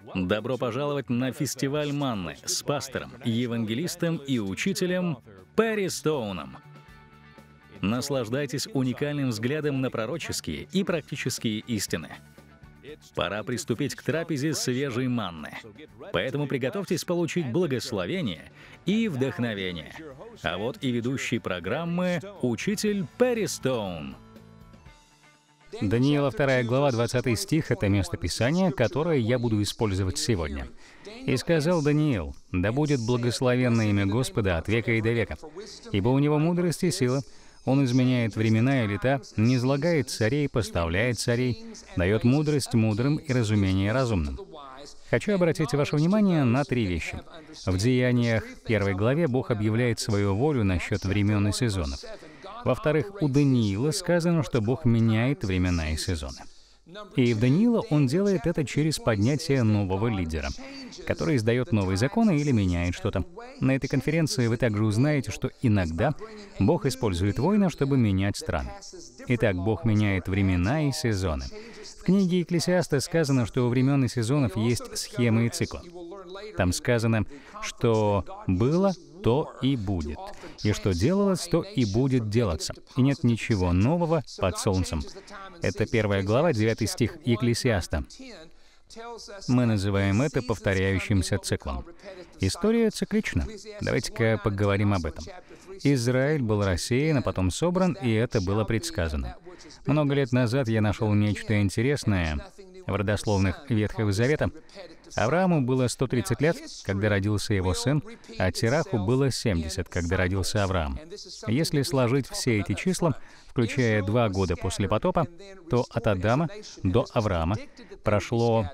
Добро пожаловать на фестиваль манны с пастором, евангелистом и учителем Перри Стоуном. Наслаждайтесь уникальным взглядом на пророческие и практические истины. Пора приступить к трапезе свежей манны. Поэтому приготовьтесь получить благословение и вдохновение. А вот и ведущий программы учитель Перри Стоун. Даниила 2 глава, 20 стих — это место Писания, которое я буду использовать сегодня. «И сказал Даниил: да будет благословенно имя Господа от века и до века, ибо у него мудрость и сила. Он изменяет времена и лета, низлагает царей, поставляет царей, дает мудрость мудрым и разумение разумным». Хочу обратить ваше внимание на 3 вещи. В Деяниях 1 главе Бог объявляет свою волю насчет времен и сезонов. Во-вторых, у Даниила сказано, что Бог меняет времена и сезоны. И в Даниила он делает это через поднятие нового лидера, который издает новые законы или меняет что-то. На этой конференции вы также узнаете, что иногда Бог использует воина, чтобы менять страны. Итак, Бог меняет времена и сезоны. В книге Екклесиаста сказано, что у времен и сезонов есть схемы и циклы. Там сказано, что было, то и будет, и что делалось, то и будет делаться, и нет ничего нового под солнцем. Это 1 глава, 9 стих Екклесиаста. Мы называем это повторяющимся циклом. История циклична. Давайте-ка поговорим об этом. Израиль был рассеян, а потом собран, и это было предсказано. Много лет назад я нашел нечто интересное в родословных Ветхого Завета. Аврааму было 130 лет, когда родился его сын, а Тераху было 70, когда родился Авраам. Если сложить все эти числа, включая 2 года после потопа, то от Адама до Авраама прошло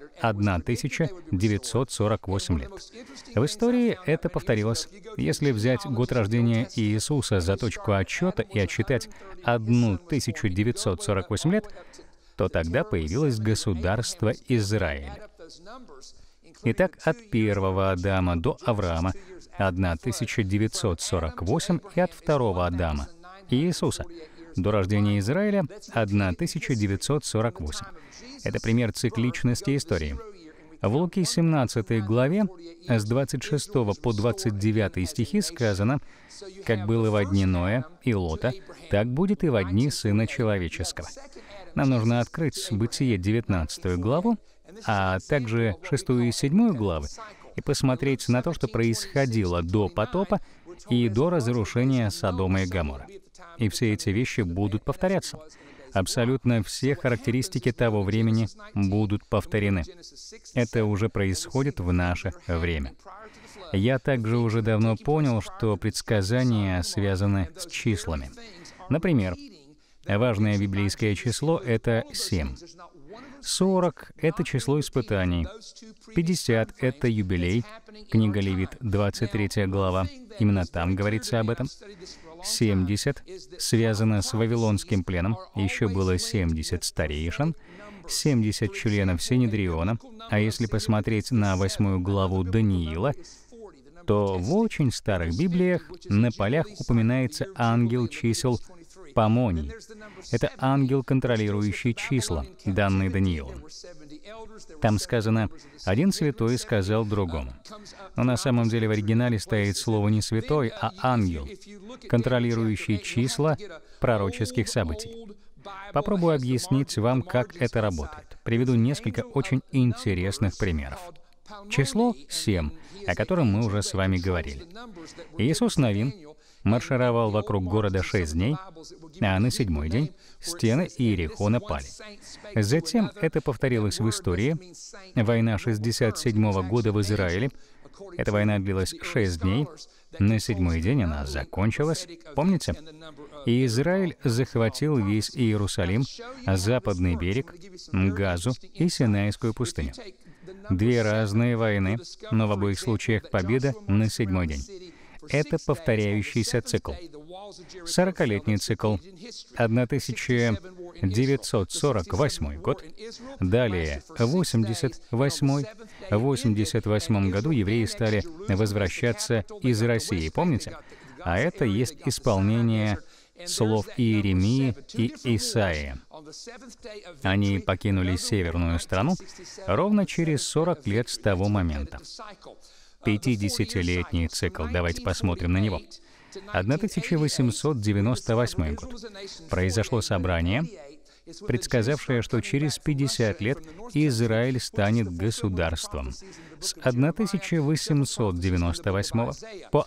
1948 лет. В истории это повторилось. Если взять год рождения Иисуса за точку отсчета и отсчитать 1948 лет, то тогда появилось государство Израиль. Итак, от первого Адама до Авраама 1948 и от второго Адама Иисуса до рождения Израиля 1948. Это пример цикличности истории. В Луки 17 главе с 26 по 29 стихи сказано: «Как было во дни Ноя и Лота, так будет и во дни Сына Человеческого». Нам нужно открыть Бытие 19 главу, а также 6 и 7 главы, и посмотреть на то, что происходило до потопа и до разрушения Содома и Гоморры. И все эти вещи будут повторяться. Абсолютно все характеристики того времени будут повторены. Это уже происходит в наше время. Я также уже давно понял, что предсказания связаны с числами. Например, важное библейское число — это 7. 40 — это число испытаний. 50 — это юбилей. Книга Левит, 23 глава. Именно там говорится об этом. 70 связано с Вавилонским пленом. Еще было 70 старейшин, 70 членов Синедриона. А если посмотреть на 8 главу Даниила, то в очень старых Библиях на полях упоминается ангел чисел Помоний. Это ангел, контролирующий числа, данные Даниилом. Там сказано: «Один святой сказал другому». Но на самом деле в оригинале стоит слово не «святой», а «ангел», контролирующий числа пророческих событий. Попробую объяснить вам, как это работает. Приведу несколько очень интересных примеров. Число 7, о котором мы уже с вами говорили. Иисус Навин маршировал вокруг города 6 дней, а на 7-й день стены Иерихона пали. Затем это повторилось в истории. Война 67-го года в Израиле. Эта война длилась 6 дней. На 7-й день она закончилась. Помните? И Израиль захватил весь Иерусалим, западный берег, Газу и Синайскую пустыню. 2 разные войны, но в обоих случаях победа на 7-й день. Это повторяющийся цикл. 40-летний цикл. 1948 год. Далее 88. В 88 году евреи стали возвращаться из России, помните? А это есть исполнение слов Иеремии и Исаии. Они покинули северную страну ровно через 40 лет с того момента. 50-летний цикл, давайте посмотрим на него. 1898 год. Произошло собрание, предсказавшее, что через 50 лет Израиль станет государством. С 1898 по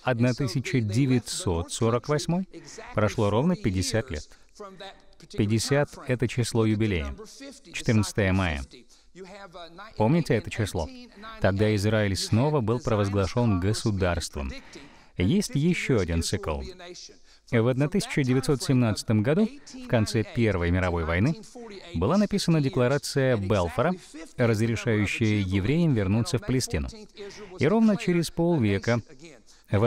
1948 прошло ровно 50 лет. 50 — это число юбилея. 14 мая. Помните это число? Тогда Израиль снова был провозглашен государством. Есть еще один цикл. В 1917 году, в конце Первой мировой войны, была написана декларация Балфора, разрешающая евреям вернуться в Палестину. И ровно через полвека, в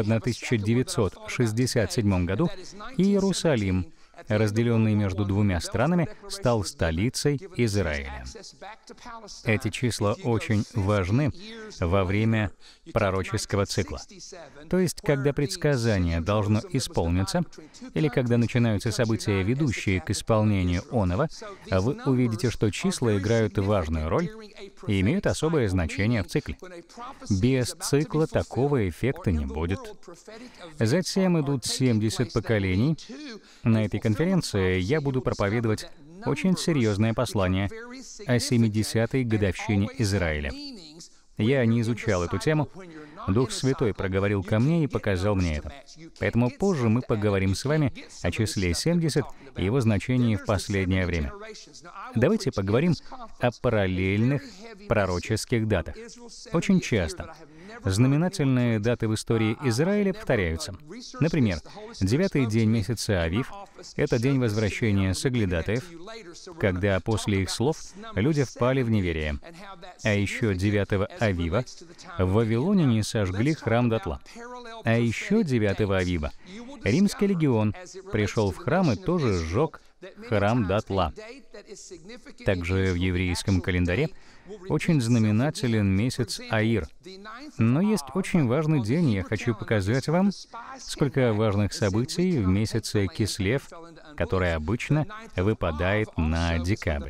1967 году, Иерусалим, разделенный между двумя странами, стал столицей Израиля. Эти числа очень важны во время пророческого цикла. То есть, когда предсказание должно исполниться, или когда начинаются события, ведущие к исполнению оного, вы увидите, что числа играют важную роль и имеют особое значение в цикле. Без цикла такого эффекта не будет. Затем идут 70 поколений. На этой конференции я буду проповедовать очень серьезное послание о 70-й годовщине Израиля. Я не изучал эту тему. Дух Святой проговорил ко мне и показал мне это. Поэтому позже мы поговорим с вами о числе 70 и его значении в последнее время. Давайте поговорим о параллельных пророческих датах. Очень часто знаменательные даты в истории Израиля повторяются. Например, 9-й день месяца Авив — это день возвращения соглядатаев, когда после их слов люди впали в неверие. А еще 9-го Авива в Вавилоне не сожгли храм дотла. А еще 9-го Авива Римский легион пришел в храм и тоже сжег храм дотла. Также в еврейском календаре очень знаменателен месяц Аир. Но есть очень важный день, и я хочу показать вам, сколько важных событий в месяце Кислев, который обычно выпадает на декабрь.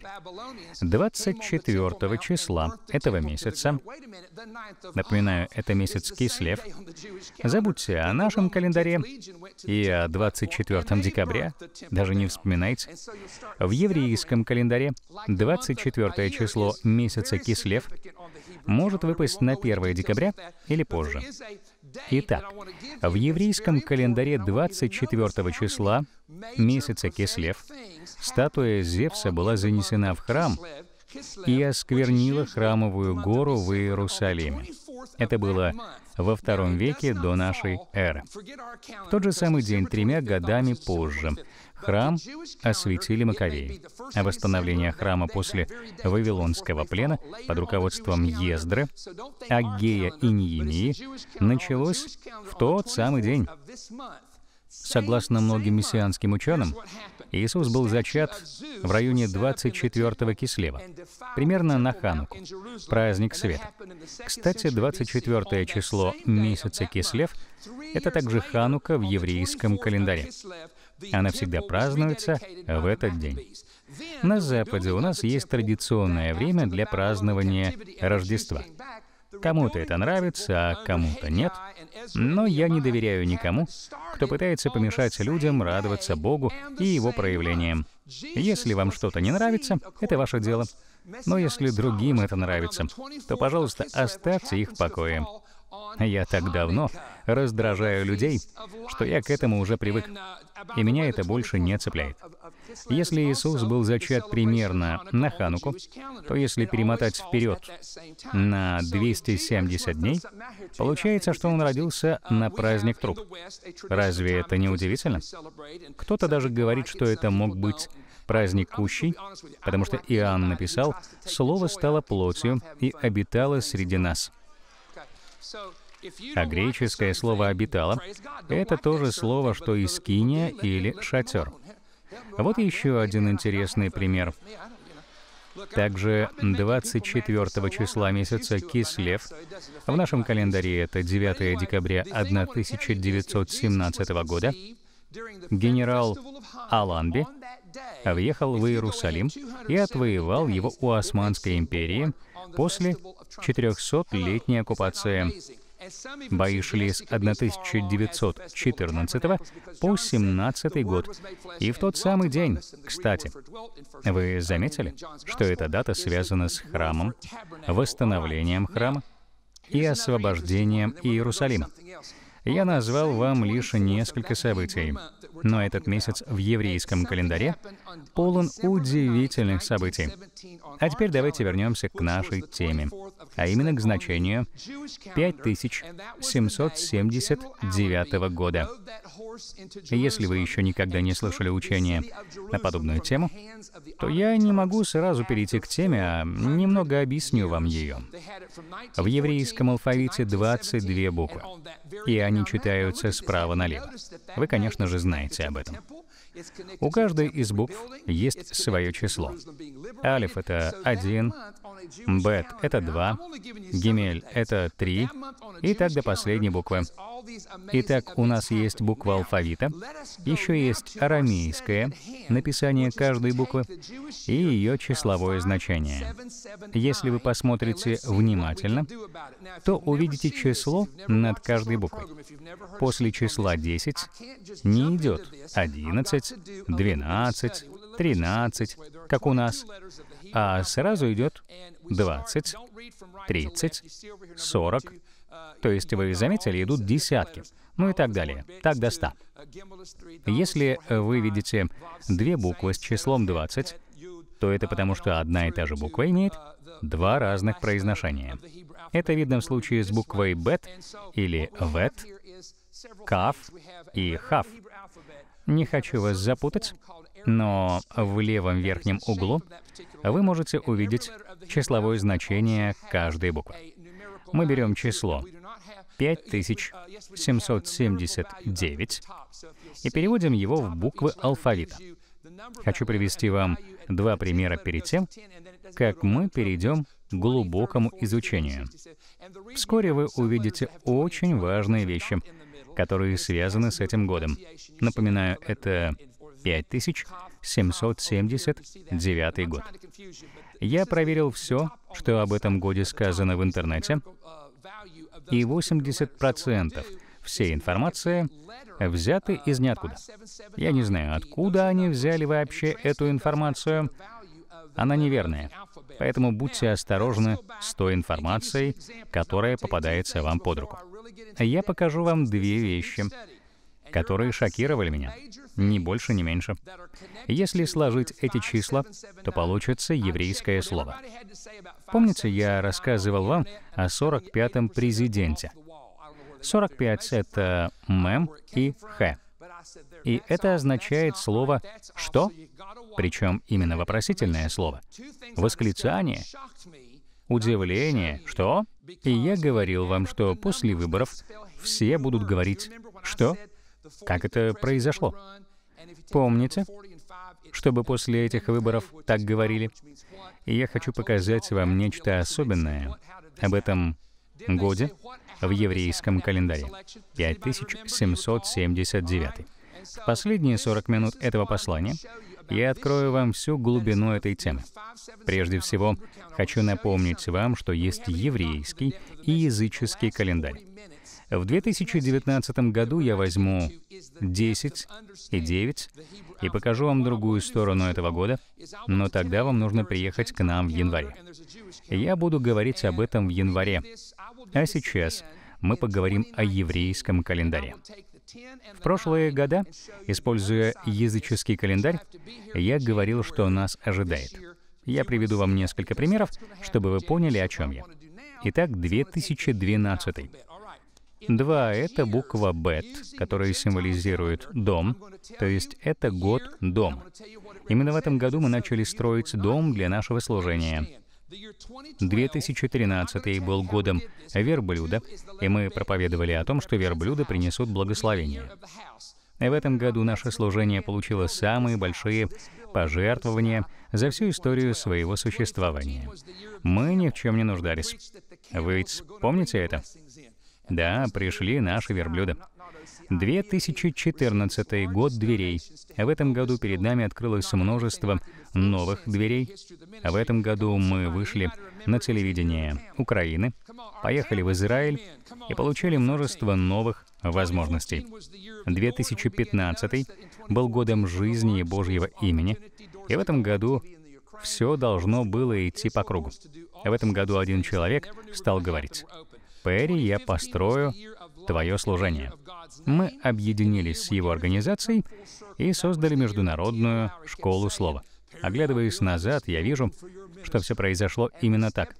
24 числа этого месяца, напоминаю, это месяц Кислев, забудьте о нашем календаре и о 24 декабря, даже не вспоминайте. В еврейском календаре 24 число месяца Кислев может выпасть на 1 декабря или позже. Итак, в еврейском календаре 24 числа месяца Кислев статуя Зевса была занесена в храм и осквернила храмовую гору в Иерусалиме. Это было во II веке до нашей эры. В тот же самый день, 3 годами позже, храм осветили Маковеи. А восстановление храма после Вавилонского плена под руководством Ездры, Аггея и Неемии началось в тот самый день. Согласно многим мессианским ученым, Иисус был зачат в районе 24-го Кислева, примерно на Хануку, праздник света. Кстати, 24 число месяца Кислев — это также Ханука в еврейском календаре. Она всегда празднуется в этот день. На Западе у нас есть традиционное время для празднования Рождества. Кому-то это нравится, а кому-то нет. Но я не доверяю никому, кто пытается помешать людям радоваться Богу и Его проявлениям. Если вам что-то не нравится, это ваше дело. Но если другим это нравится, то, пожалуйста, оставьте их в покое. Я так давно раздражаю людей, что я к этому уже привык, и меня это больше не цепляет. Если Иисус был зачат примерно на Хануку, то если перемотать вперед на 270 дней, получается, что Он родился на праздник труб. Разве это не удивительно? Кто-то даже говорит, что это мог быть праздник Кущей, потому что Иоанн написал: «Слово стало плотью и обитало среди нас». А греческое слово «обитало» — это то же слово, что и скиния или шатер. Вот еще один интересный пример. Также 24 числа месяца Кислев, в нашем календаре это 9 декабря 1917 года, генерал Аланби въехал в Иерусалим и отвоевал его у Османской империи после 400-летней оккупации. Бои шли с 1914 по 17 год. И в тот самый день, кстати, вы заметили, что эта дата связана с храмом, восстановлением храма и освобождением Иерусалима? Я назвал вам лишь несколько событий, но этот месяц в еврейском календаре полон удивительных событий. А теперь давайте вернемся к нашей теме, а именно к значению 5779 года. Если вы еще никогда не слышали учения на подобную тему, то я не могу сразу перейти к теме, а немного объясню вам ее. В еврейском алфавите 22 буквы, и они читаются справа налево. Вы, конечно же, знаете об этом. У каждой из букв есть свое число. Алиф — это 1, Бет — это 2, Гимель — это 3, и так до последней буквы. Итак, у нас есть буква алфавита, еще есть арамейское написание каждой буквы и ее числовое значение. Если вы посмотрите внимательно, то увидите число над каждой буквой. После числа 10 не идет 11, 12, 13, как у нас, а сразу идет 20, 30, 40. То есть, вы заметили, идут десятки, ну и так далее, так до 100. Если вы видите две буквы с числом 20, то это потому, что одна и та же буква имеет два разных произношения. Это видно в случае с буквой «бет» или «вет», «каф» и «хав». Не хочу вас запутать, но в левом верхнем углу вы можете увидеть числовое значение каждой буквы. Мы берем число 5779 и переводим его в буквы алфавита. Хочу привести вам два примера перед тем, как мы перейдем к глубокому изучению. Вскоре вы увидите очень важные вещи, которые связаны с этим годом. Напоминаю, это 5779 год. Я проверил все, что об этом годе сказано в интернете, и 80% всей информации взяты из ниоткуда. Я не знаю, откуда они взяли вообще эту информацию. Она неверная. Поэтому будьте осторожны с той информацией, которая попадается вам под руку. Я покажу вам две вещи, которые шокировали меня, ни больше, ни меньше. Если сложить эти числа, то получится еврейское слово. Помните, я рассказывал вам о 45-м президенте? 45 — это мем и хэ. И это означает слово «что?», причем именно вопросительное слово. Восклицание, удивление, «что?». И я говорил вам, что после выборов все будут говорить «что?». Как это произошло? Помните, чтобы после этих выборов так говорили? И я хочу показать вам нечто особенное об этом годе в еврейском календаре. 5779. В последние 40 минут этого послания я открою вам всю глубину этой темы. Прежде всего, хочу напомнить вам, что есть еврейский и языческий календарь. В 2019 году я возьму 10 и 9 и покажу вам другую сторону этого года, но тогда вам нужно приехать к нам в январе. Я буду говорить об этом в январе. А сейчас мы поговорим о еврейском календаре. В прошлые года, используя языческий календарь, я говорил, что нас ожидает. Я приведу вам несколько примеров, чтобы вы поняли, о чем я. Итак, 2012. 2 — это буква «бет», которая символизирует дом, то есть это год дома. Именно в этом году мы начали строить дом для нашего служения. 2013 был годом верблюда, и мы проповедовали о том, что верблюды принесут благословение. В этом году наше служение получило самые большие пожертвования за всю историю своего существования. Мы ни в чем не нуждались. Вы ведь помните это? Да, пришли наши верблюды. 2014 год дверей. В этом году перед нами открылось множество новых дверей. В этом году мы вышли на телевидение Украины, поехали в Израиль и получили множество новых возможностей. 2015 был годом жизни и Божьего имени, и в этом году все должно было идти по кругу. В этом году один человек стал говорить: «Перри, я построю твое служение». Мы объединились с его организацией и создали Международную школу слова. Оглядываясь назад, я вижу, что все произошло именно так.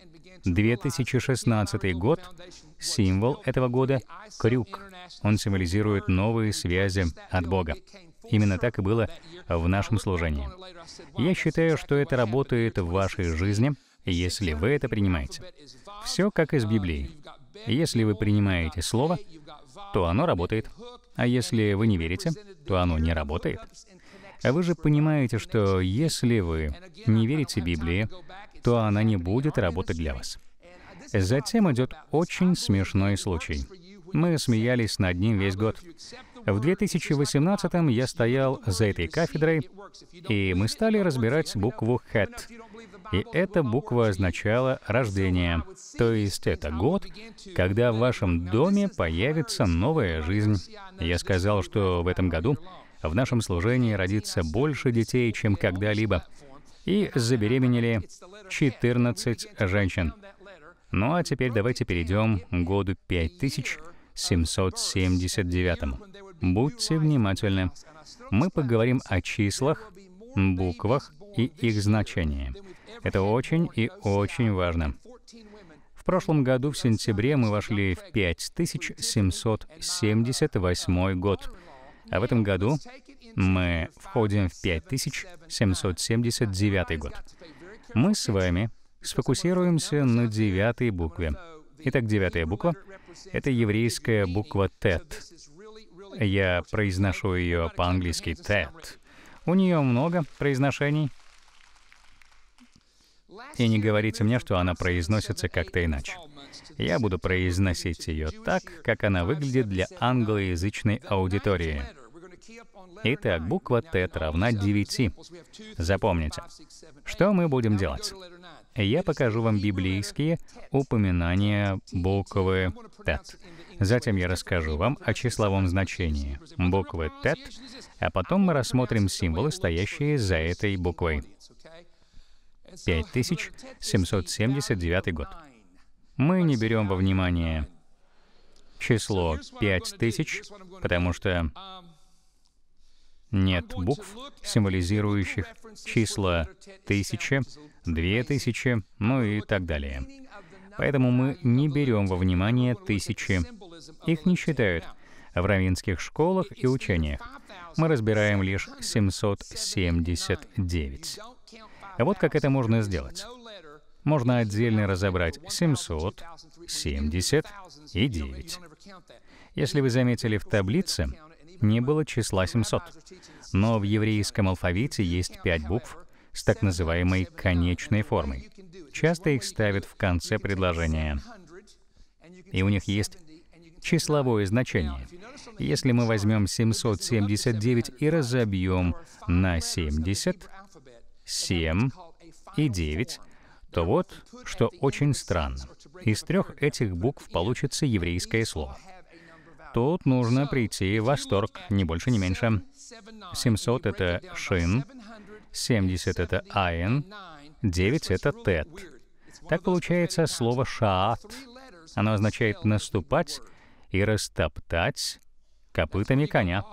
2016 год, символ этого года — крюк. Он символизирует новые связи от Бога. Именно так и было в нашем служении. Я считаю, что это работает в вашей жизни, если вы это принимаете. Все как из Библии. Если вы принимаете Слово, то оно работает. А если вы не верите, то оно не работает. А вы же понимаете, что если вы не верите Библии, то она не будет работать для вас. Затем идет очень смешной случай. Мы смеялись над ним весь год. В 2018-м я стоял за этой кафедрой, и мы стали разбирать букву «хэт». И эта буква означала «рождение». То есть это год, когда в вашем доме появится новая жизнь. Я сказал, что в этом году в нашем служении родится больше детей, чем когда-либо. И забеременели 14 женщин. Ну а теперь давайте перейдем к году 5779. Будьте внимательны. Мы поговорим о числах, буквах и их значении. Это очень и очень важно. В прошлом году, в сентябре, мы вошли в 5778 год. А в этом году мы входим в 5779 год. Мы с вами сфокусируемся на 9-й букве. Итак, 9-я буква — это еврейская буква «тет». Я произношу ее по-английски «тет». У нее много произношений. И не говорите мне, что она произносится как-то иначе. Я буду произносить ее так, как она выглядит для англоязычной аудитории. Итак, буква «тет» равна 9. Запомните. Что мы будем делать? Я покажу вам библейские упоминания буквы «тет». Затем я расскажу вам о числовом значении буквы «тет», а потом мы рассмотрим символы, стоящие за этой буквой. 5779 год. Мы не берем во внимание число 5000, потому что нет букв, символизирующих числа 1000, 2000, ну и так далее. Поэтому мы не берем во внимание 1000. Их не считают в раввинских школах и учениях. Мы разбираем лишь 779. А вот как это можно сделать. Можно отдельно разобрать 700, 70 и 9. Если вы заметили, в таблице не было числа 700. Но в еврейском алфавите есть 5 букв с так называемой конечной формой. Часто их ставят в конце предложения. И у них есть числовое значение. Если мы возьмем 779 и разобьем на 70, 7 и 9, то вот что очень странно. Из 3 этих букв получится еврейское слово. Тут нужно прийти в восторг, ни больше, ни меньше. 700 — это «шин», 70 — это «айн», 9 — это «тет». Так получается слово «шаат». Оно означает «наступать» и «растоптать» копытами коня.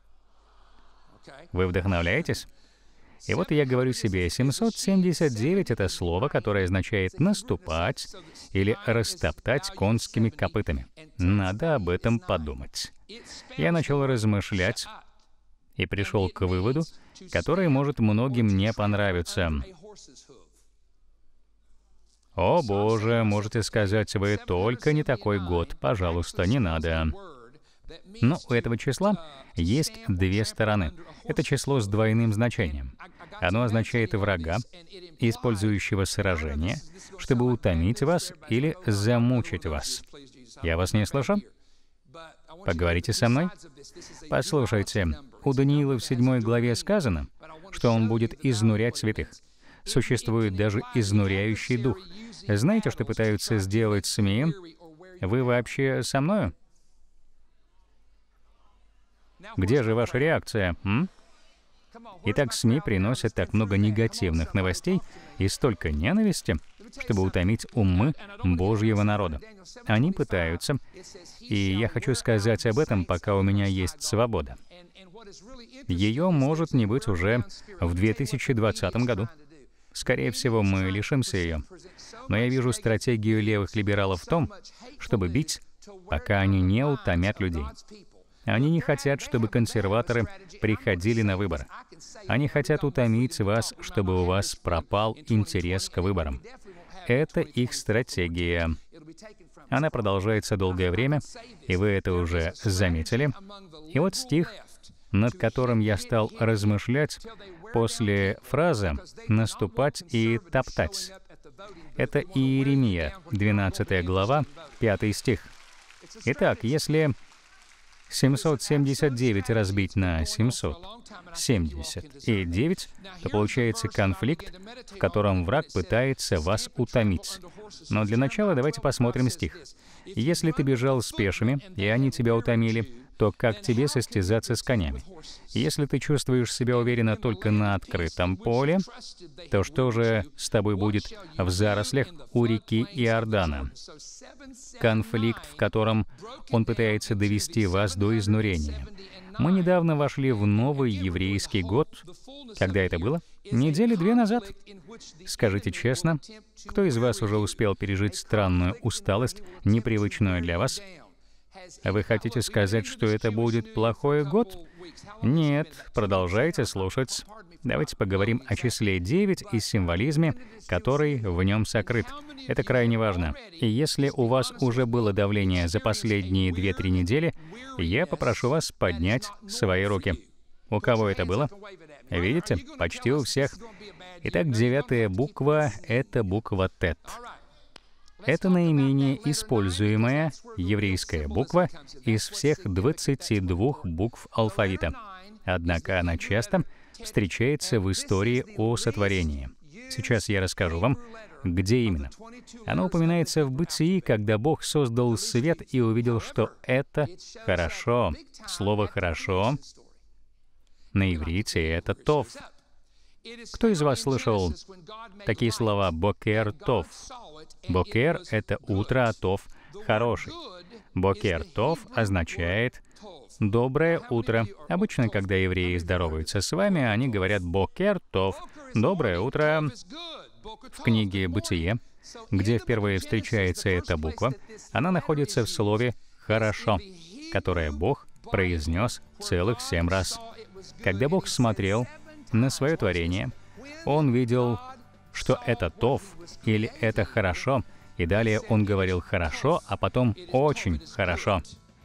Вы вдохновляетесь? И вот я говорю себе, 779 — это слово, которое означает «наступать» или «растоптать конскими копытами». Надо об этом подумать. Я начал размышлять и пришел к выводу, который может многим не понравиться. «О, Боже, можете сказать вы, только не такой год, пожалуйста, не надо». Но у этого числа есть 2 стороны. Это число с двойным значением. Оно означает врага, использующего сражение, чтобы утомить вас или замучить вас. Я вас не слышу? Поговорите со мной? Послушайте, у Даниила в 7 главе сказано, что он будет изнурять святых. Существует даже изнуряющий дух. Знаете, что пытаются сделать СМИ? Вы вообще со мною? Где же ваша реакция, Итак, СМИ приносят так много негативных новостей и столько ненависти, чтобы утомить умы Божьего народа. Они пытаются, и я хочу сказать об этом, пока у меня есть свобода. Ее может не быть уже в 2020 году. Скорее всего, мы лишимся ее. Но я вижу стратегию левых либералов в том, чтобы бить, пока они не утомят людей. Они не хотят, чтобы консерваторы приходили на выборы. Они хотят утомить вас, чтобы у вас пропал интерес к выборам. Это их стратегия. Она продолжается долгое время, и вы это уже заметили. И вот стих, над которым я стал размышлять после фразы «наступать и топтать». Это Иеремия, 12 глава, 5 стих. Итак, если 779 разбить на 779, то получается конфликт, в котором враг пытается вас утомить. Но для начала давайте посмотрим стих. «Если ты бежал с пешими, и они тебя утомили, то как тебе состязаться с конями? Если ты чувствуешь себя уверенно только на открытом поле, то что же с тобой будет в зарослях у реки Иордана?» Конфликт, в котором он пытается довести вас до изнурения. Мы недавно вошли в новый еврейский год. Когда это было? Недели 2 назад. Скажите честно, кто из вас уже успел пережить странную усталость, непривычную для вас? Вы хотите сказать, что это будет плохой год? Нет, продолжайте слушать. Давайте поговорим о числе 9 и символизме, который в нем сокрыт. Это крайне важно. И если у вас уже было давление за последние 2-3 недели, я попрошу вас поднять свои руки. У кого это было? Видите? Почти у всех. Итак, 9-я буква — это буква Тет. Это наименее используемая еврейская буква из всех 22 букв алфавита. Однако она часто встречается в истории о сотворении. Сейчас я расскажу вам, где именно. Она упоминается в Бытии, когда Бог создал свет и увидел, что это хорошо. Слово «хорошо» на иврите — это «тов». Кто из вас слышал такие слова «бокер тов»? Бокер — это утро, а тов — хороший. Бокер тов означает «доброе утро». Обычно, когда евреи здороваются с вами, они говорят «бокер тов» — «доброе утро». В книге «Бытие», где впервые встречается эта буква, она находится в слове «хорошо», которое Бог произнес целых 7 раз. Когда Бог смотрел на свое творение, Он видел, что это тов или это хорошо, и далее Он говорил «хорошо», а потом «очень хорошо».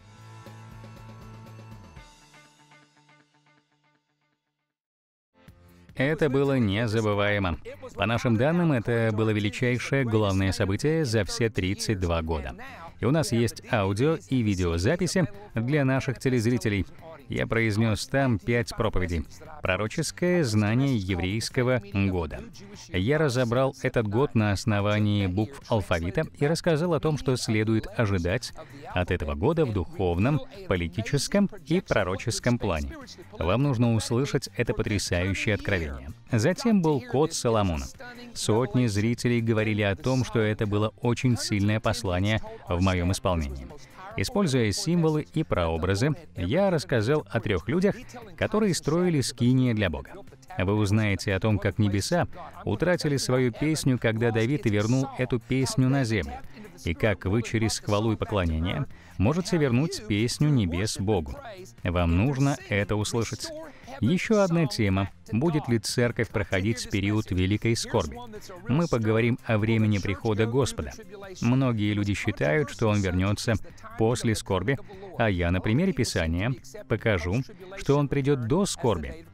Это было незабываемо. По нашим данным, это было величайшее главное событие за все 32 года. И у нас есть аудио и видеозаписи для наших телезрителей. Я произнес там 5 проповедей. Пророческое знание еврейского года. Я разобрал этот год на основании букв алфавита и рассказал о том, что следует ожидать от этого года в духовном, политическом и пророческом плане. Вам нужно услышать это потрясающее откровение. Затем был код Соломона. Сотни зрителей говорили о том, что это было очень сильное послание в моем исполнении. Используя символы и прообразы, я рассказал о 3 людях, которые строили скинии для Бога. Вы узнаете о том, как небеса утратили свою песню, когда Давид вернул эту песню на землю, и как вы через хвалу и поклонение можете вернуть песню небес Богу. Вам нужно это услышать. Еще одна тема. Будет ли церковь проходить период великой скорби? Мы поговорим о времени прихода Господа. Многие люди считают, что Он вернется после скорби, а я на примере Писания покажу, что Он придет до скорби.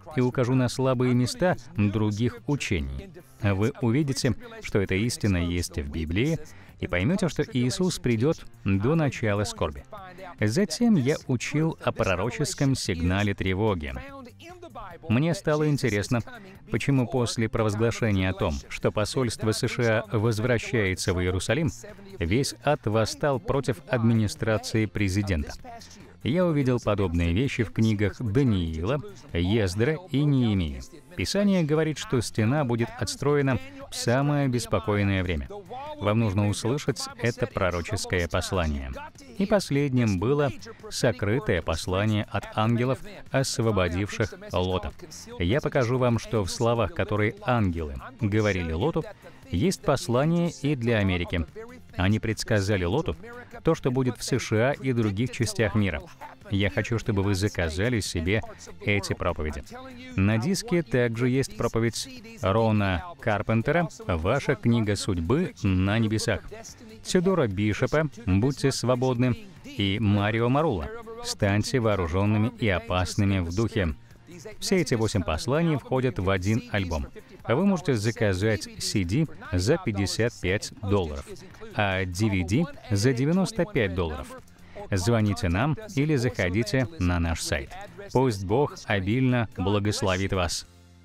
и укажу на слабые места других учений. Вы увидите, что эта истина есть в Библии, и поймете, что Иисус придет до начала скорби. Затем я учил о пророческом сигнале тревоги. Мне стало интересно, почему после провозглашения о том, что посольство США возвращается в Иерусалим, весь ад восстал против администрации президента. Я увидел подобные вещи в книгах Даниила, Ездра и Неемии. Писание говорит, что стена будет отстроена в самое беспокойное время. Вам нужно услышать это пророческое послание. И последним было сокрытое послание от ангелов, освободивших Лота. Я покажу вам, что в словах, которые ангелы говорили Лоту, есть послание и для Америки. Они предсказали Лоту то, что будет в США и других частях мира. Я хочу, чтобы вы заказали себе эти проповеди. На диске также есть проповедь Рона Карпентера «Ваша книга судьбы на небесах», Тюдора Бишопа «Будьте свободны» и Марио Марула «Станьте вооруженными и опасными в духе». Все эти 8 посланий входят в один альбом. Вы можете заказать CD за $55, а DVD за $95. Звоните нам или заходите на наш сайт. Пусть Бог обильно благословит вас.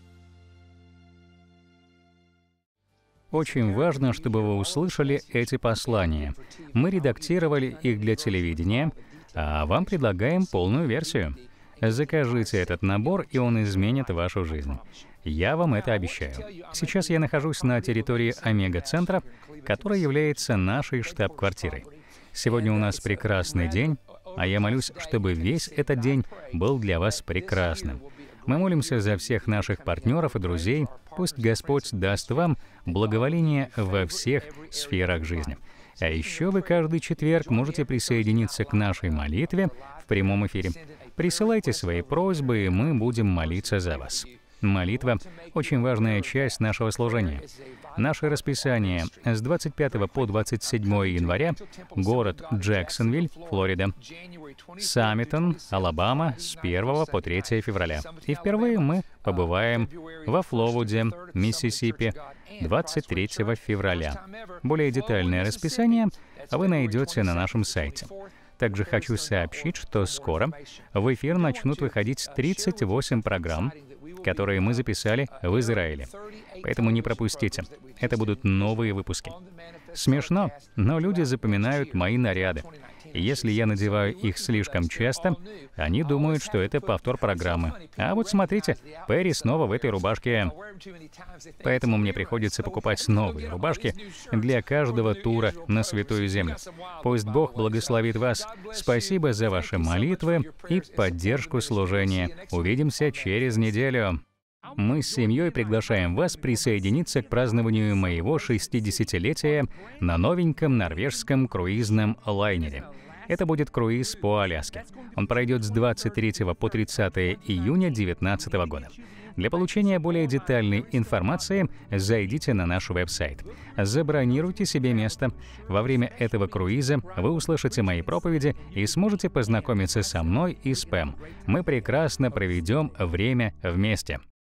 Очень важно, чтобы вы услышали эти послания. Мы редактировали их для телевидения, а вам предлагаем полную версию. Закажите этот набор, и он изменит вашу жизнь. Я вам это обещаю. Сейчас я нахожусь на территории Омега-центра, который является нашей штаб-квартирой. Сегодня у нас прекрасный день, а я молюсь, чтобы весь этот день был для вас прекрасным. Мы молимся за всех наших партнеров и друзей. Пусть Господь даст вам благоволение во всех сферах жизни. А еще вы каждый четверг можете присоединиться к нашей молитве в прямом эфире. Присылайте свои просьбы, и мы будем молиться за вас. Молитва — очень важная часть нашего служения. Наше расписание с 25 по 27 января — город Джексонвиль, Флорида, Саммитон, Алабама с 1 по 3 февраля. И впервые мы побываем во Фловуде, Миссисипи, 23 февраля. Более детальное расписание вы найдете на нашем сайте. Также хочу сообщить, что скоро в эфир начнут выходить 38 программ, которые мы записали в Израиле. Поэтому не пропустите. Это будут новые выпуски. Смешно, но люди запоминают мои наряды. И если я надеваю их слишком часто, они думают, что это повтор программы. А вот смотрите, Перри снова в этой рубашке. Поэтому мне приходится покупать новые рубашки для каждого тура на Святую Землю. Пусть Бог благословит вас. Спасибо за ваши молитвы и поддержку служения. Увидимся через неделю. Мы с семьей приглашаем вас присоединиться к празднованию моего 60-летия на новеньком норвежском круизном лайнере. Это будет круиз по Аляске. Он пройдет с 23 по 30 июня 2019 года. Для получения более детальной информации зайдите на наш веб-сайт. Забронируйте себе место. Во время этого круиза вы услышите мои проповеди и сможете познакомиться со мной и с Пэм. Мы прекрасно проведем время вместе.